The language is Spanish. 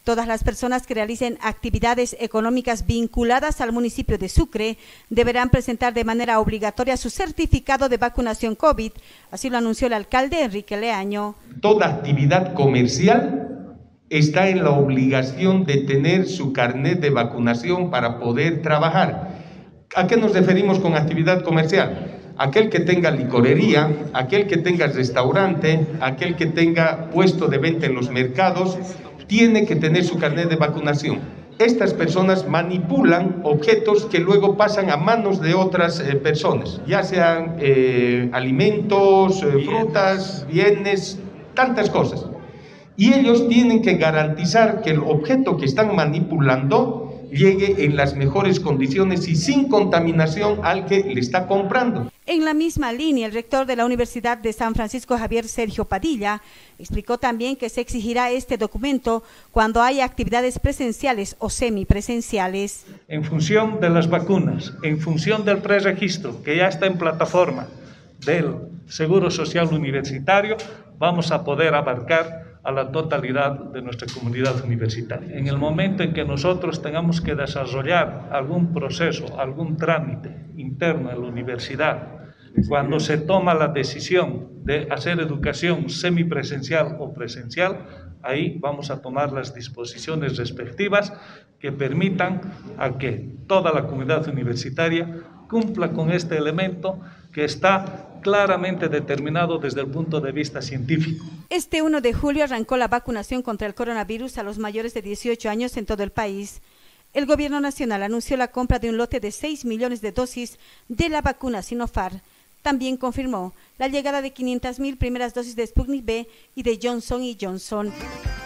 Todas las personas que realicen actividades económicas vinculadas al municipio de Sucre deberán presentar de manera obligatoria su certificado de vacunación COVID, así lo anunció el alcalde Enrique Leaño. Toda actividad comercial está en la obligación de tener su carnet de vacunación para poder trabajar. ¿A qué nos referimos con actividad comercial? Aquel que tenga licorería, aquel que tenga restaurante, aquel que tenga puesto de venta en los mercados, tiene que tener su carnet de vacunación. Estas personas manipulan objetos que luego pasan a manos de otras personas, ya sean alimentos, frutas, bienes, tantas cosas. Y ellos tienen que garantizar que el objeto que están manipulando llegue en las mejores condiciones y sin contaminación al que le está comprando. En la misma línea, el rector de la Universidad de San Francisco, Javier Sergio Padilla, explicó también que se exigirá este documento cuando haya actividades presenciales o semipresenciales. En función de las vacunas, en función del preregistro que ya está en plataforma del Seguro Social Universitario, vamos a poder abarcar a la totalidad de nuestra comunidad universitaria. En el momento en que nosotros tengamos que desarrollar algún proceso, algún trámite interno en la universidad, cuando se toma la decisión de hacer educación semipresencial o presencial, ahí vamos a tomar las disposiciones respectivas que permitan a que toda la comunidad universitaria cumpla con este elemento que está claramente determinado desde el punto de vista científico. Este 1 de julio arrancó la vacunación contra el coronavirus a los mayores de 18 años en todo el país. El gobierno nacional anunció la compra de un lote de 6 millones de dosis de la vacuna Sinopharm. También confirmó la llegada de 500.000 primeras dosis de Sputnik V y de Johnson & Johnson.